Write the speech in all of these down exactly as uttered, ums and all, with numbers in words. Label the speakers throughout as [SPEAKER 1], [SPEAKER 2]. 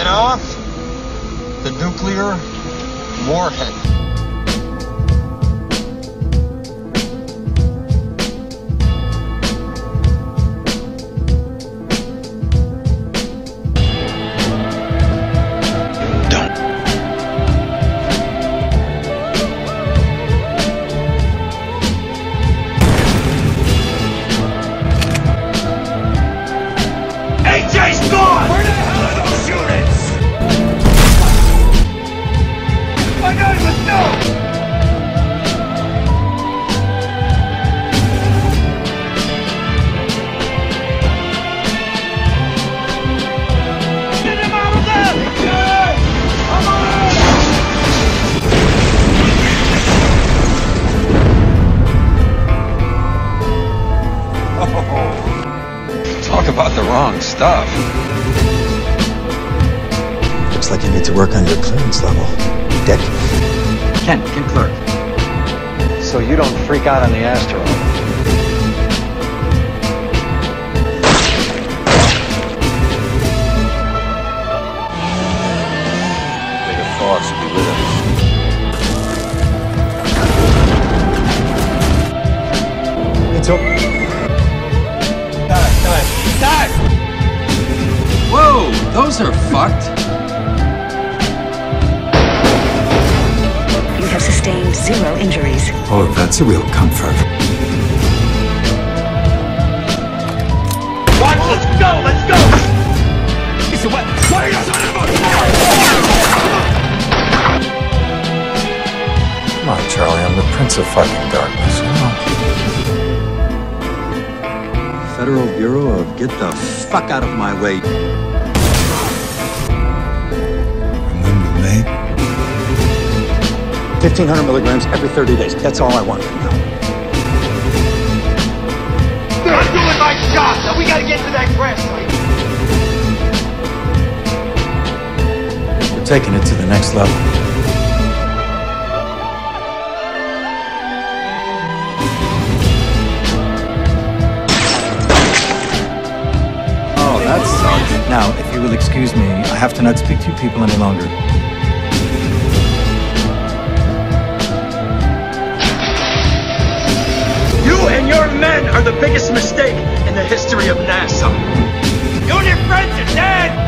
[SPEAKER 1] off the nuclear warhead.
[SPEAKER 2] Jay's gone! Where the hell are those units? I don't even know! Get him out of there! Jay! Come on!
[SPEAKER 3] Oh, talk about the wrong stuff.
[SPEAKER 4] Looks like you need to work on your clearance level, Dick.
[SPEAKER 5] Ken, Ken Clark. So you don't freak out on the asteroid.
[SPEAKER 3] May the force be with us.
[SPEAKER 4] It's open.
[SPEAKER 3] Whoa, those are fucked.
[SPEAKER 6] You have sustained zero injuries.
[SPEAKER 4] Oh, that's a real comfort.
[SPEAKER 2] Watch, let's go, let's go! It's a what? What are you talking about?
[SPEAKER 4] Come on, Charlie, I'm the Prince of fucking darkness, you know?
[SPEAKER 5] Federal Bureau of Get the Fuck Out of My Way.
[SPEAKER 4] Remember me? fifteen hundred milligrams every thirty days. That's all I want from you.
[SPEAKER 2] I'm doing my job, now we gotta get to that crash site.
[SPEAKER 4] We're taking it to the next level.
[SPEAKER 5] Oh, that sucks.
[SPEAKER 4] Now, if you will excuse me, I have to not speak to you people any longer.
[SPEAKER 2] You and your men are the biggest mistake in the history of NASA. You and your friends are dead!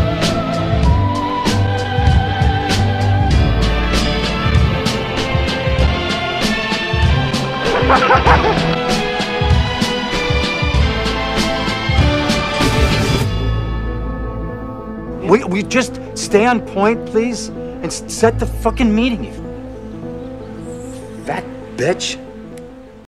[SPEAKER 4] We, we just stay on point, please, and s- set the fucking meeting. You fat bitch.